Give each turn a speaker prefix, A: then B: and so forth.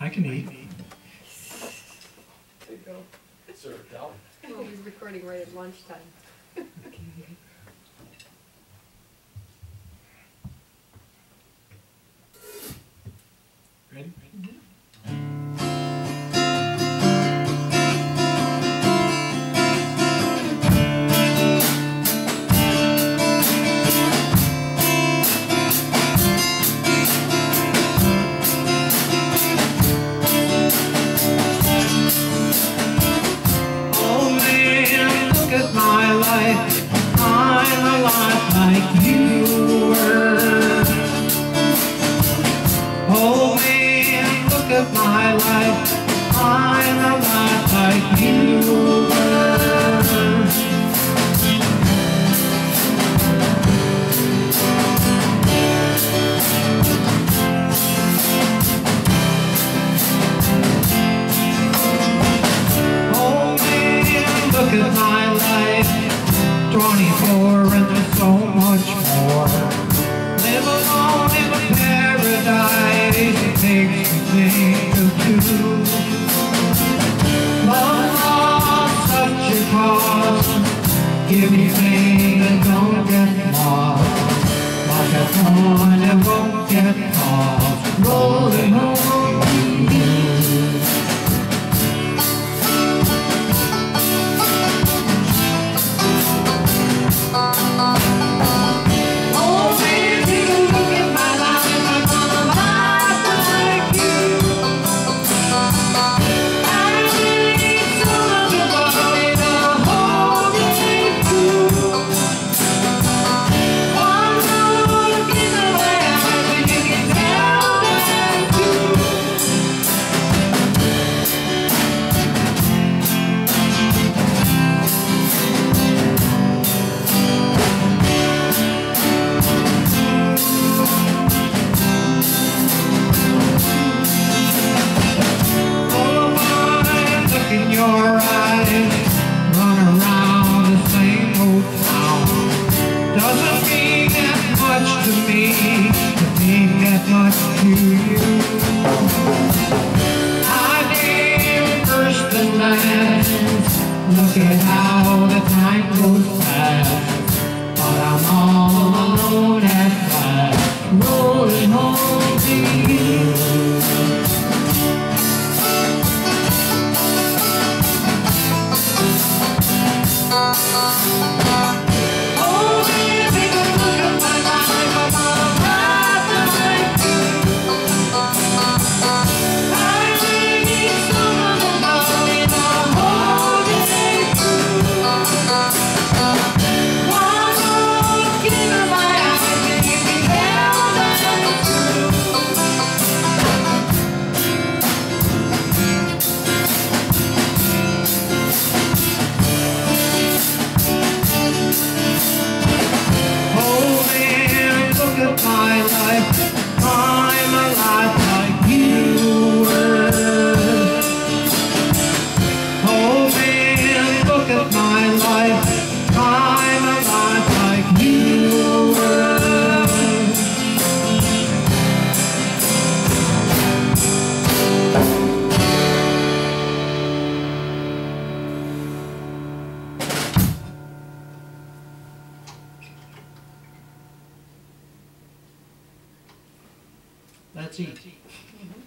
A: I can eat.
B: There you go.
C: Serve it down.
B: Well, he's recording right at lunchtime.
A: Ready? Oh man, look at my life. I'm a lot like you were. Oh man, look at my life. I'm a lot like you were. Oh man, look at my life. 24 and there's so much more. Live alone in a paradise, it takes a thing to do. Love lost such a cause, give me faith and don't get lost. Like a thorn that won't get tossed, rolling home to you. Oh man, take a look at my life. I'm a lot like you. I really need somebody to hold me through. One look in the eyes and you can tell that in your eyes, run around the same old town. Doesn't mean that much to me, to mean that much to you. I did first and last, look at how the time goes fast. But I'm all alone at last, rolling home to you. Oh man, take a look at my life. I'm a lot like you. I really need somebody to hold me through. One look in my eyes and you can tell that it's true. Oh man, look at my life. I'm a lot like you were. Oh man, look at my life. I'm a lot like you were. Let's eat.